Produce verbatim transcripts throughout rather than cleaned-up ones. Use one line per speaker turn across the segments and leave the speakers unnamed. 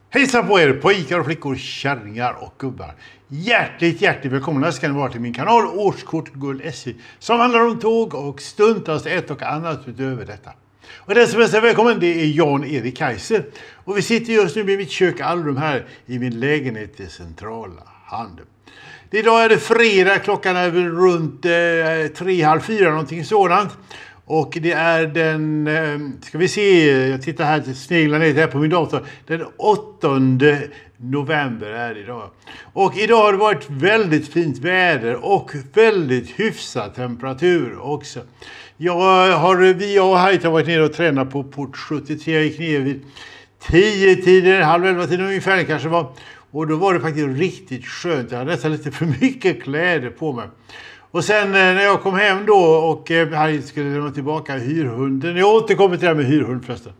Hejsan på er pojkar och flickor, kärringar och gubbar. Hjärtligt, hjärtligt välkomna ska ni vara till min kanal Årskort Guld S J som handlar om tåg och stundtals ett och annat utöver detta. Och den som är välkommen det är Jan-Erik Kaiser. Och vi sitter just nu vid mitt kök Allrum här i min lägenhet i centrala Handen. Idag är det fredag, klockan är väl runt eh, tre, halv fyra någonting sådant. Och det är den, ska vi se, jag tittar här, sneglar ner här på min dator. Den åttonde november är det idag. Och idag har det varit väldigt fint väder och väldigt hyfsad temperatur också. Jag har, vi och Hajt har varit nere och tränat på port sjuttiotre. Jag gick ner vid tio tider, halv elva tider ungefär kanske var. Och då var det faktiskt riktigt skönt. Jag hade nästan lite för mycket kläder på mig. Och sen när jag kom hem då och här skulle lämna tillbaka hyrhunden. Jag återkommer till det här med hyrhund förresten.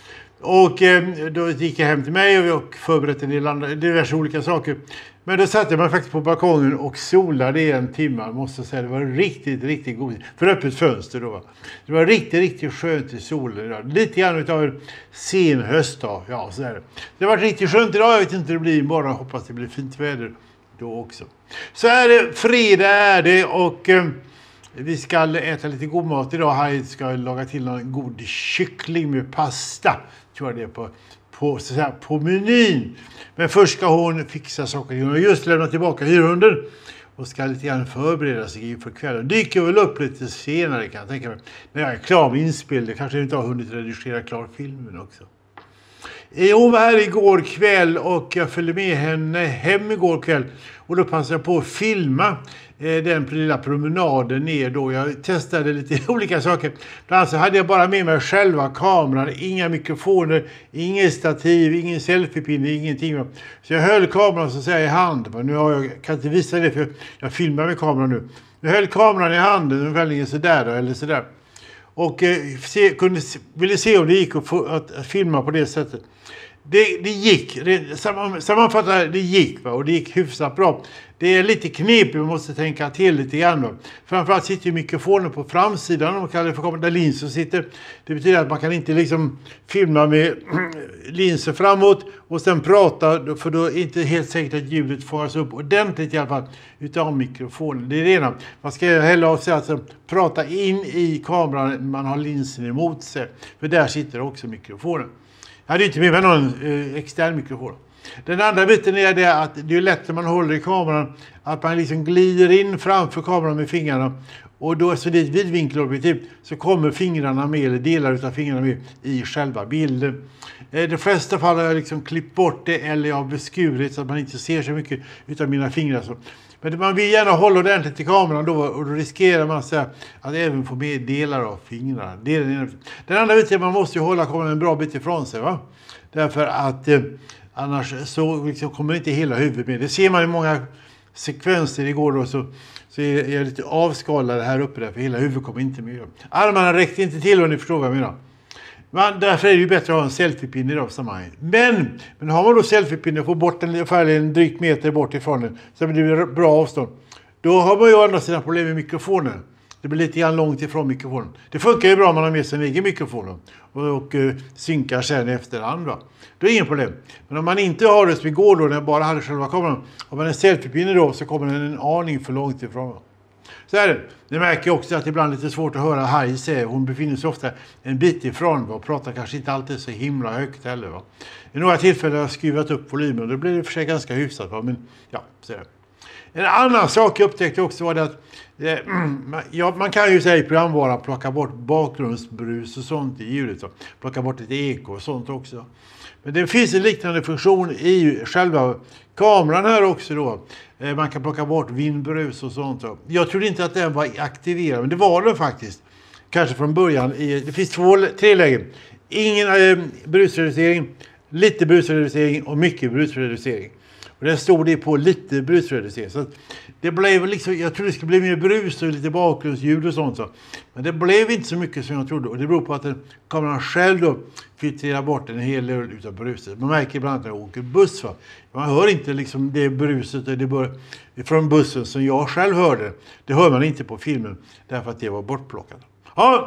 Och då gick jag hem till mig och förberedde en del andra, diverse olika saker. Men då satt jag mig faktiskt på balkongen och solade i en timme. Måste jag säga, det var riktigt, riktigt god. För öppet fönster då. Det var riktigt, riktigt skönt i solen idag. Lite grann av en sen höstdag. Ja, så är det. Det var riktigt skönt idag. Jag vet inte hur det blir imorgon. Hoppas det blir fint väder då också. Så är det, fredag är det och eh, vi ska äta lite god mat idag. Här ska jag laga till en god kyckling med pasta. Tror jag det är på, på, så här, på menyn. Men först ska hon fixa saker. Hon har just lämnat tillbaka hyrhunden och ska lite grann förbereda sig inför kvällen. Dyker väl upp lite senare kan jag tänka mig. När jag är klar med inspel. Kanske inte har hunnit redigera klar filmen också. Hon var här igår kväll och jag följde med henne hem igår kväll. Och då passade jag på att filma den lilla promenaden ner då. Jag testade lite olika saker. Bland annat så hade jag bara med mig själva kameran. Inga mikrofoner, ingen stativ, ingen selfiepinne, ingenting. Så jag höll kameran så att säga i hand. Men nu har jag, kan inte visa det för jag filmar med kameran nu. Jag höll kameran i handen ungefär sådär då, eller sådär. Och eh, se, kunde, ville se om det gick att, få, att, att filma på det sättet. Det, det gick, det, samman, sammanfattade det gick va? Och det gick hyfsat bra. Det är lite knepigt, vi måste tänka till lite grann då. Framförallt sitter ju mikrofonen på framsidan, om man kallar det för där linser sitter. Det betyder att man kan inte liksom filma med linser framåt och sen prata, för då är det inte helt säkert att ljudet fångas upp ordentligt i alla fall utav mikrofonen. Det är det ena. Man ska heller också alltså prata in i kameran när man har linsen emot sig, för där sitter också mikrofonen. Jag hade inte med mig någon eh, extern mikrofon. Den andra biten är det att det är lätt när man håller i kameran att man liksom glider in framför kameran med fingrarna. Och då så det är ett vidvinkelobjektiv så kommer fingrarna med, eller delar av fingrarna med i själva bilden. Eh, de flesta fall har jag liksom klippt bort det eller jag har beskurit så att man inte ser så mycket utav mina fingrar. Så. Men man vill gärna hålla ordentligt i kameran då och då riskerar man så att även få med delar av fingrarna. Det är den, ena. Den andra biten är att man måste ju hålla kameran en bra bit ifrån sig va. Därför att eh, annars så liksom kommer inte hela huvudet med. Det ser man i många sekvenser igår då så, så är jag lite avskalad här uppe där för hela huvudet kommer inte med. Armarna räckte inte till om ni förstår vad jag menar. Men därför är det ju bättre att ha en selfiepinne idag sammanhang. Men, men har man då selfiepinne och får bort den ungefär en drygt meter bort ifrån den så blir det bra avstånd. Då har man ju andra sina problem med mikrofonen. Det blir lite grann långt ifrån mikrofonen. Det funkar ju bra om man har med sin egen mikrofon och, och uh, synkar sen efter andra. Då är det ingen problem. Men om man inte har det som igår då när jag bara hade själva kameran. Om man är en selfiepinne då så kommer den en aning för långt ifrån. Så är det. Det märker också att det ibland är lite svårt att höra Haj säga. Hon befinner sig ofta en bit ifrån va? Och pratar kanske inte alltid så himla högt heller. Va? I några tillfällen har jag skruvat upp volymen och det blir det för sig ganska hyfsat. Va? Men ja, så är det. En annan sak jag upptäckte också var det att eh, ja, man kan ju säga i programvaran plocka bort bakgrundsbrus och sånt i ljudet. Så. Plocka bort lite eko och sånt också. Men det finns en liknande funktion i själva kameran här också då. Eh, man kan plocka bort vindbrus och sånt. Så. Jag trodde inte att den var aktiverad, men det var den faktiskt. Kanske från början. I, det finns två, tre lägen. Ingen eh, brusreducering, lite brusreducering och mycket brusreducering. Och den stod det på lite brusreducering. Så det blev liksom, jag trodde det skulle bli mer brus och lite bakgrundsljud och sånt. Så. Men det blev inte så mycket som jag trodde. Och det beror på att den, kameran själv då filtrerar bort en hel del utav bruset. Man märker ibland när jag åker buss. Va? Man hör inte liksom det bruset det bör, från bussen som jag själv hörde. Det hör man inte på filmen därför att det var bortplockat. Ja,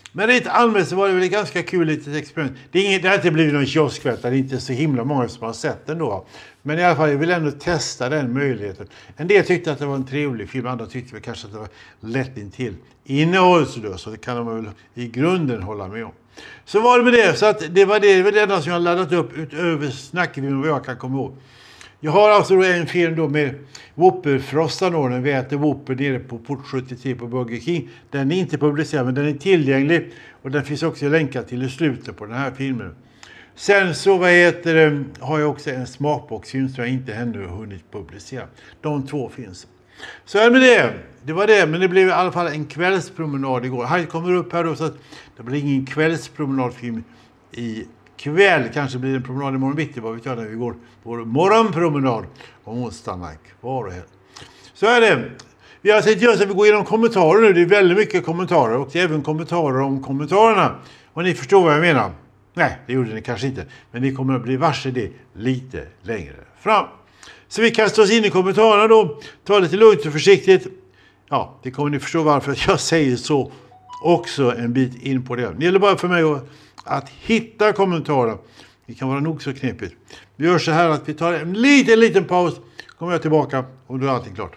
Men rent allmänt så var det väl ett ganska kul litet experiment. Det, är inget, det har inte blivit någon kioskvätta, det är inte så himla många som har sett den då. Men i alla fall, jag vill ändå testa den möjligheten. En del tyckte att det var en trevlig film, andra tyckte väl kanske att det var lätt intill innehållslöst. Så det kan man väl i grunden hålla med om. Så var det med det, så att det var det, det var det enda som jag laddat upp utöver snackfilmen vad jag kan komma ihåg. Jag har alltså då en film då med Whopper-frostan då, när vi äter Whopper nere på Port sjuttiotre på Burger King. Den är inte publicerad, men den är tillgänglig och den finns också länkad till i slutet på den här filmen. Sen så vad heter det, har jag också en smakboxfilm som jag inte ännu hunnit publicera. De två finns. Så är det med det. Det var det, men det blev i alla fall en kvällspromenad igår. Här kommer upp här då, så att det blir ingen kvällspromenadfilm i kväll. Kanske blir det en promenad imorgon bitti, vad vet jag, när vi går på morgonpromenad om onsdagen kvar och helt. Så är det. Vi har sett just att vi går igenom kommentarer nu. Det är väldigt mycket kommentarer och det är även kommentarer om kommentarerna. Och ni förstår vad jag menar. Nej, det gjorde ni kanske inte. Men ni kommer att bli varse det lite längre fram. Så vi kastar oss in i kommentarerna då. Ta lite lugnt och försiktigt. Ja, det kommer ni förstå varför jag säger så också en bit in på det. Det gäller bara för mig att, att hitta kommentarer. Det kan vara nog så knepigt. Vi gör så här att vi tar en liten, liten paus. Kommer jag tillbaka och då är allting klart.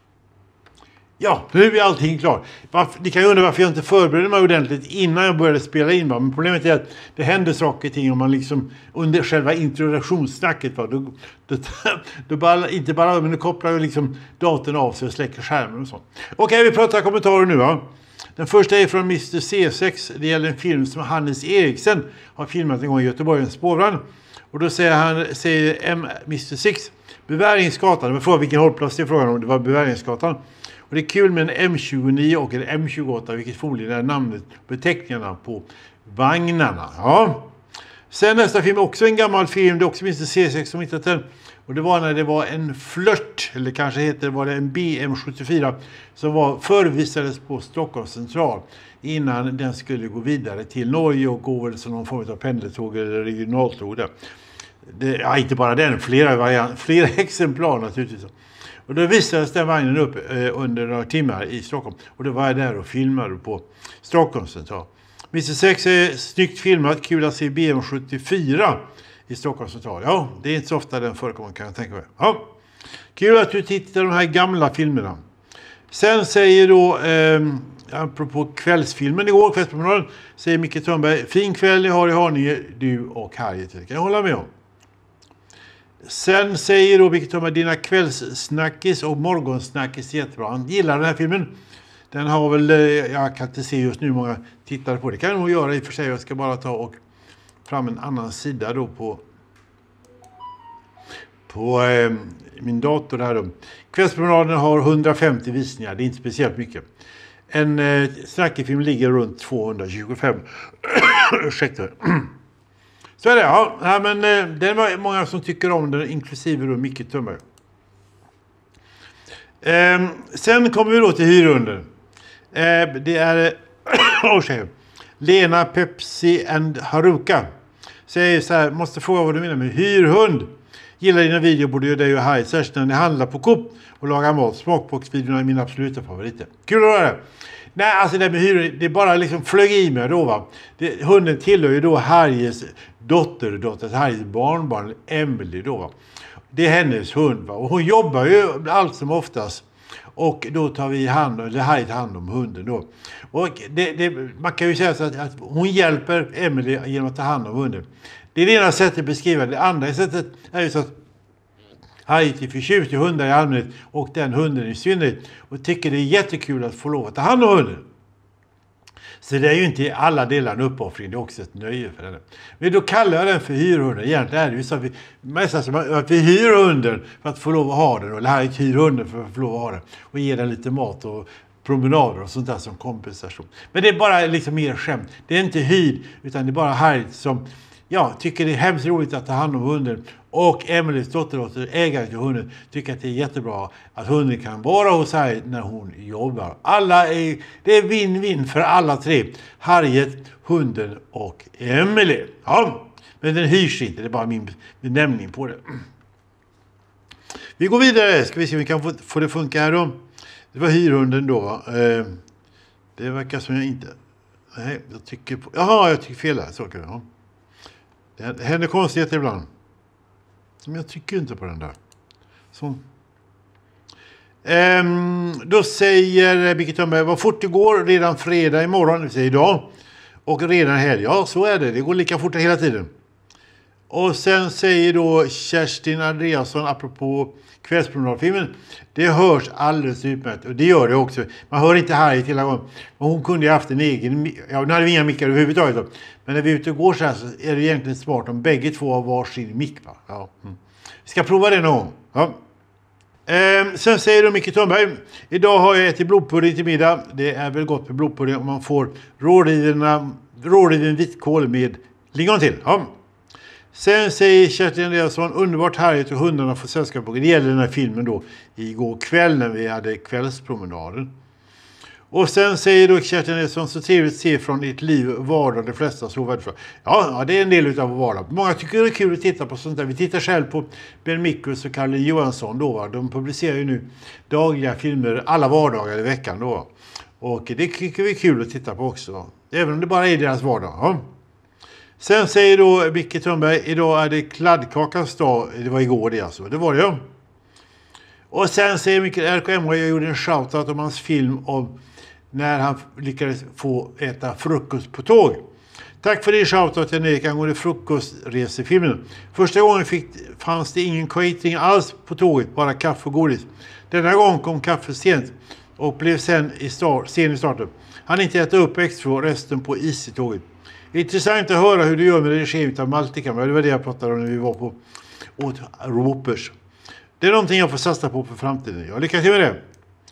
Ja, nu är allting klart. Varför, ni kan ju undra varför jag inte förberedde mig ordentligt innan jag började spela in. Va? Men problemet är att det händer saker och ting om man liksom under själva introduktionssnacket. Va? Då, då, då bara, inte bara, men nu kopplar ju liksom datorn av sig och släcker skärmen och sånt. Okej, vi pratar kommentarer nu va. Den första är från mister C sex. Det gäller en film som Hannes Eriksen har filmat en gång i Göteborg, en spårvagn. Och då säger han, säger M mister sex, Beväringsgatan. Men frågar vilken hållplats det är frågan om, det var Beväringsgatan. Och det är kul med en M tjugonio och en M tjugoåtta, vilket förmodligen är namnet, beteckningarna på vagnarna. Ja. Sen nästa film, också en gammal film, det är också mister C sex som hittat den. Och det var när det var en flört, eller kanske heter var det en B M sjuttiofyra, som var förvisades på Stockholms central innan den skulle gå vidare till Norge och gå väl som någon form av pendeltåg eller regionaltåg där. Det, ja, inte bara den, flera, variant, flera exemplar naturligtvis. Och då visades den vagnen upp eh, under några timmar i Stockholm. Och då var jag där och filmade på Stockholms central. mister sex är snyggt filmat, kul att se B M sjuttiofyra i Stockholms central. Ja, det är inte så ofta den förekommer kan jag tänka mig. Ja, kul att du tittar de här gamla filmerna. Sen säger då, eh, apropå kvällsfilmen igår, kvällspromenaden, säger Micke Törnberg, fin kväll ni har i Haninge, du och Harriet. Det kan jag hålla med om. Sen säger då Micke Törnberg, dina kvällssnackis och morgonsnackis är jättebra. Han gillar den här filmen. Den har väl, jag kan inte se just nu hur många tittare på det. Kan jag nog göra i och för sig. Jag ska bara ta och fram en annan sida då på, på eh, min dator här då. Kvällspromenaden har hundrafemtio visningar, det är inte speciellt mycket. En eh, snackifilm ligger runt tvåhundratjugofem. Ursäkta. Så är det, ja. ja men, eh, det är många som tycker om den, inklusive då Micke Törnberg. Eh, sen kommer vi då till hyrhunden. Eh, det är oh, Lena Pepsi and Haruka. Säger så här, måste fråga vad du menar med hyrhund. Gillar dina videor borde ju det ju här, särskilt när ni handlar på Coop och lagar mat. Smakboxvideorna är mina absoluta favoriter. Kul att höra det. Nej, alltså det med hyrhund, det bara liksom flög i mig då va. Det, hunden tillhör ju då Harries dotter, dotter Harries barnbarn Emily då va. Det är hennes hund va. Och hon jobbar ju allt som oftast. Och då tar vi hand om, eller Harry tar hand om hunden då. Och det, det, man kan ju säga så att, att hon hjälper Emily genom att ta hand om hunden. Det är det ena sättet att beskriva. Det andra sättet är ju så att Harry är förtjust i hundar i allmänhet och den hunden i synnerhet. Och tycker det är jättekul att få lov att ta hand om hunden. Så det är ju inte i alla delar en uppoffring, det är också ett nöje för henne. Men då kallar jag den för hyrhunden. Egentligen är det ju så att vi, mest som att vi hyr hunden för att få lov att ha den. Eller här hyr hunden för att få lov att ha den. Och ge den lite mat och promenader och sånt där som kompensation. Men det är bara liksom mer skämt. Det är inte hyrd utan det är bara Harry som ja, tycker det är hemskt roligt att ta hand om hunden. Och Emelies dotter, ägaren till hunden, tycker att det är jättebra att hunden kan vara hos Harriet när hon jobbar. Alla är, det är win-win för alla tre. Harriet, hunden och Emily. Ja, men den hyrs inte, det är bara min benämning på det. Vi går vidare, ska vi se om vi kan få, få det funka här då. Det var hyrhunden då. Det verkar som jag inte... Nej, jag tycker på... Jaha, jag tycker fel här. Så kan jag. Det händer konstigheter ibland. Men jag tycker inte på den där. Så. Ehm, då säger Birgit Thunberg, vad fort det går, redan fredag imorgon, det vill säga idag. Och redan helg. Ja, så är det. Det går lika fort hela tiden. Och sen säger då Kerstin Andreasson, apropå kvällspromenadfilmen, det hörs alldeles utmärkt. Och det gör det också. Man hör inte Harriet hela gången. Men hon kunde ju haft en egen... Ja, nu hade vi inga mickar överhuvudtaget då. Men när vi är ute och går så här så är det egentligen smart om bägge två har varsin mick. Va? Ja. Mm. Vi ska prova det någon gång. Ja. Ehm, sen säger då Micke Thunberg, idag har jag ätit blodpudding till middag. Det är väl gott med blodpudding om man får råriven vitkål med lingon till. Ja. Sen säger Kerstin Andreasson, underbart härligt och hundarna får sällskap. Det gäller den här filmen då igår kväll när vi hade kvällspromenaden. Och sen säger då Kerstin Andreasson, så trevligt att se från ett liv vardag, de flesta så värdefullt. Ja, ja, det är en del av vardag. Många tycker det är kul att titta på sånt där. Vi tittar själv på Ben Mikkels och Kalle Johansson då. Va? De publicerar ju nu dagliga filmer alla vardagar i veckan då. Och det tycker vi är kul att titta på också. Va? Även om det bara är deras vardag. Ja. Sen säger då Micke Thunberg, idag är det kladdkakans dag. Det var igår det alltså. Det var det ja. Och sen säger Micke R K M, jag gjorde en shoutout om hans film om när han lyckades få äta frukost på tåg. Tack för det shoutout till Erik angående frukostresefilmen. Första gången fick, fanns det ingen catering alls på tåget, bara kaffe och godis. Denna gång kom kaffe sent och blev sen i start, sen i starten. Han inte äta upp extra resten på is i tåget. Intressant att höra hur du gör med regim av Maltika. Det var det jag pratade om när vi var på åt Ropers. Det är någonting jag får satsa på för framtiden. Jag lyckas med det.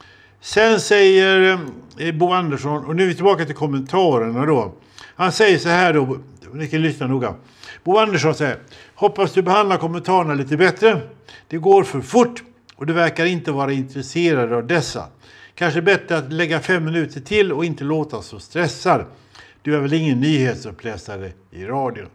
Sen säger eh, Bo Andersson, och nu är vi tillbaka till kommentarerna då. Han säger så här då, ni kan lyssna noga. Bo Andersson säger, hoppas du behandlar kommentarerna lite bättre. Det går för fort och du verkar inte vara intresserad av dessa. Kanske bättre att lägga fem minuter till och inte låta så stressad. Du är väl ingen nyhetsuppläsare i radion.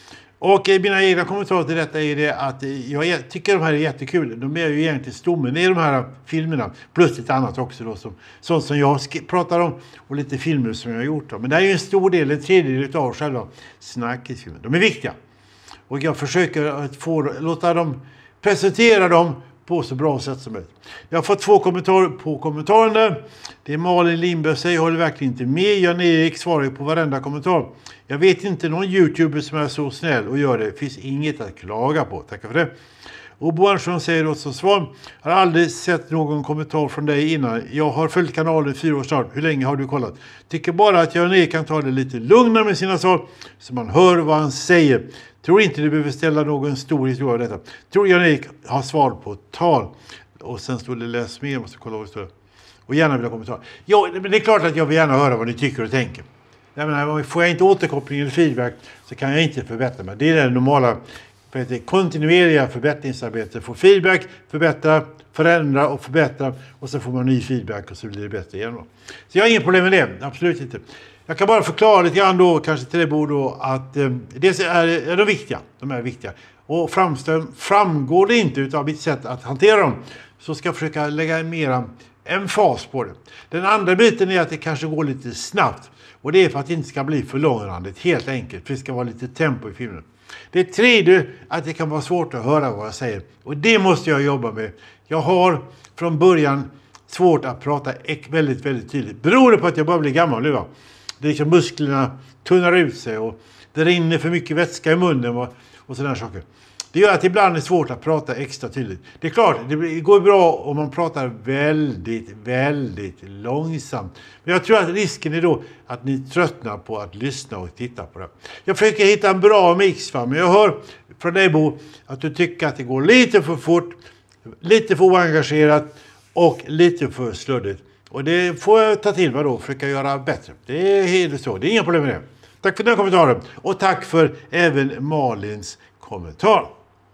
Och mina egna kommentarer till detta är det att jag tycker de här är jättekul. De är ju egentligen stommen i de här filmerna. Plus lite annat också då. Som, sånt som jag pratar om. Och lite filmer som jag har gjort. Då. Men det är ju en stor del, en tredjedel av själva snackisfilmen. De är viktiga. Och jag försöker att få, låta dem presentera dem på så bra sätt som möjligt. Jag har fått två kommentarer på kommentarerna. Det är Malin Lindberg säger, jag håller verkligen inte med. Jan-Erik svarar på varenda kommentar. Jag vet inte någon YouTuber som är så snäll och gör det. Det finns inget att klaga på. Tackar för det. Och Bo Andersson säger då som svar. Jag har aldrig sett någon kommentar från dig innan. Jag har följt kanalen fyra år snart. Hur länge har du kollat? Tycker bara att Jan-Erik kan ta det lite lugnare med sina svar. Så man hör vad han säger. Tror inte du behöver ställa någon stor historia av detta. Tror Jan-Erik har svar på tal. Och sen står det läs mer. Jag måste kolla vad det står. Och gärna vill ha kommentarer. Ja, men det är klart att jag vill gärna höra vad ni tycker och tänker. Jag menar, får jag inte återkoppling eller feedback så kan jag inte förbättra mig. Det är det normala för kontinuerliga förbättringsarbete. Få feedback, förbättra, förändra och förbättra. Och så får man ny feedback och så blir det bättre igen. Så jag har inget problem med det. Absolut inte. Jag kan bara förklara lite grann då, kanske till det borde då, att eh, det är, är de viktiga. De är viktiga. Och framstör, framgår det inte av mitt sätt att hantera dem så ska jag försöka lägga en mera emfas på det. Den andra biten är att det kanske går lite snabbt. Och det är för att det inte ska bli för långrandigt, helt enkelt. För det ska vara lite tempo i filmen. Det tredje att det kan vara svårt att höra vad jag säger. Och det måste jag jobba med. Jag har från början svårt att prata väldigt, väldigt tydligt. Beror det på att jag bara blir gammal nu va? Det är liksom musklerna tunnar ut sig och det rinner för mycket vätska i munnen och, och sådana saker. Det gör att ibland är svårt att prata extra tydligt. Det är klart, det går bra om man pratar väldigt, väldigt långsamt. Men jag tror att risken är då att ni tröttnar på att lyssna och titta på det. Jag försöker hitta en bra mix, va? Men jag hör från dig Bo att du tycker att det går lite för fort, lite för oengagerat och lite för slöddigt. Och det får jag ta till mig då och försöka göra bättre. Det är helt så, det är inga problem med det. Tack för den kommentaren och tack för även Malins kommentar.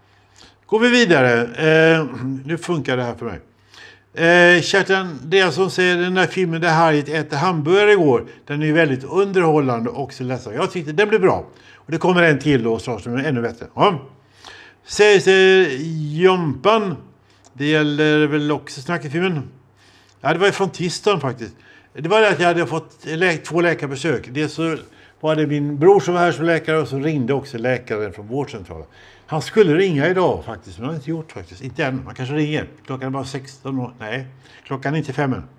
Går vi vidare. Eh, nu funkar det här för mig. Eh, Kjartan Deasson säger den här filmen där Harriet äter hamburgare igår. Den är ju väldigt underhållande och så läsa. Jag tyckte den blev bra. Och det kommer en till då som är ännu bättre. Ja. Säger sig Jompan. Det gäller väl också snackefilmen. Ja, det var ju från tisdagen faktiskt. Det var det att jag hade fått lä- två läkarbesök. Dels så var det min bror som var här som läkare och så ringde också läkaren från vårdcentralen. Han skulle ringa idag faktiskt, men det har inte gjort faktiskt. Inte än, man kanske ringer. Klockan är bara sexton år. Nej, klockan är inte fem än.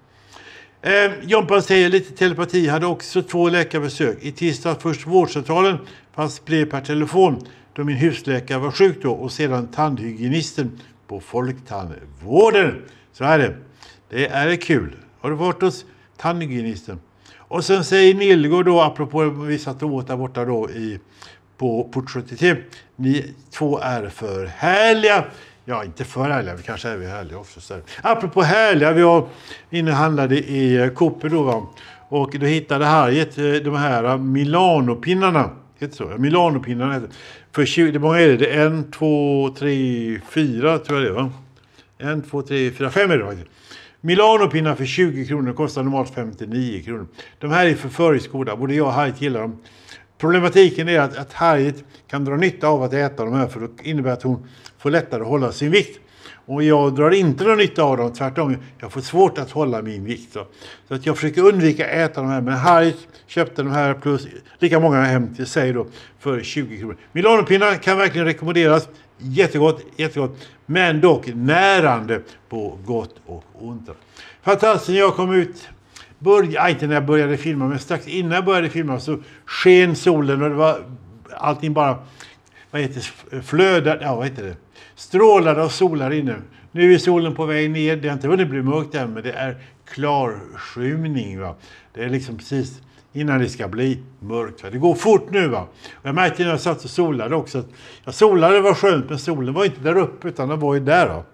Eh, Jompan säger lite telepati, hade också två läkarbesök. I tisdag först vårdcentralen, fast blev per telefon då min husläkare var sjuk då. Och sedan tandhygienisten på folktandvården. Så är det. Det är kul. Har du varit hos tandhygienisten? Och sen säger Nilgård då, apropå vi satt åt där borta då i, på Port sjuttiotre. Ni två är för härliga. Ja, inte för härliga, vi kanske är vi härliga också. Så apropå härliga, vi var inne och handlade i Coop då va. Och då hittade Harriet de här Milano-pinnarna. Heter så? Milano-pinnarna heter. För tjugo, det många är det? Det är en, två, tre, fyra tror jag det va? En, två, tre, fyra, fem är det faktiskt. Milano-pinnar för tjugo kronor kostar normalt femtionio kronor. De här är förföringsgoda, både jag och Harriet gillar dem. Problematiken är att, att Harriet kan dra nytta av att äta de här, för det innebär att hon får lättare att hålla sin vikt. Och jag drar inte någon nytta av dem, tvärtom. Jag får svårt att hålla min vikt. Så, så att jag försöker undvika att äta de här. Men Harriet köpte de här plus lika många hem till sig då för tjugo kronor. Milano-pinnar kan verkligen rekommenderas. Jättegott, jättegott. Men dock närande på gott och ont. Fantastiskt, när jag kom ut, började, inte när jag började filma, men strax innan jag började filma så sken solen och det var allting bara, vad heter det, flödade, ja vad heter det, strålade och solar inne. Nu är solen på väg ner, det har inte hunnit bli mörkt än, men det är klar skymning va. Det är liksom precis innan det ska bli mörkt. Va? Det går fort nu va. Och jag märkte när jag satt och solade också att jag solade var skönt, men solen var inte där uppe utan den var ju där va.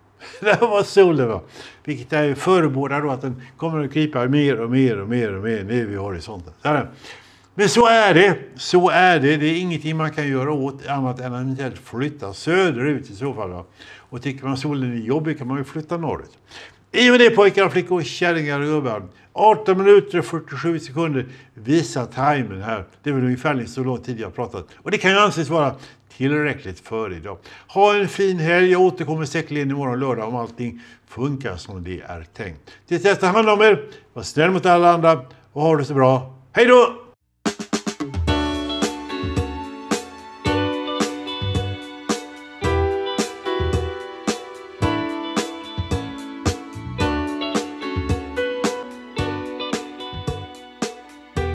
Där var solen va. Vilket är förebådar då att den kommer att krypa mer och mer och mer och mer ner vid horisonten. Så men så är det. Så är det. Det är ingenting man kan göra åt annat än att flytta söderut i så fall va. Och tycker man solen är jobbig kan man ju flytta norrut. I och med det pojkar och flickor, kärringar och gubbar. arton minuter och fyrtiosju sekunder visar timern här. Det är väl ungefär så lång tid jag har pratat. Och det kan ju anses vara tillräckligt för idag. Ha en fin helg. Jag återkommer säkerligen imorgon lördag om allting funkar som det är tänkt. Till dess, ta hand om er. Var snäll mot alla andra och ha det så bra. Hej då!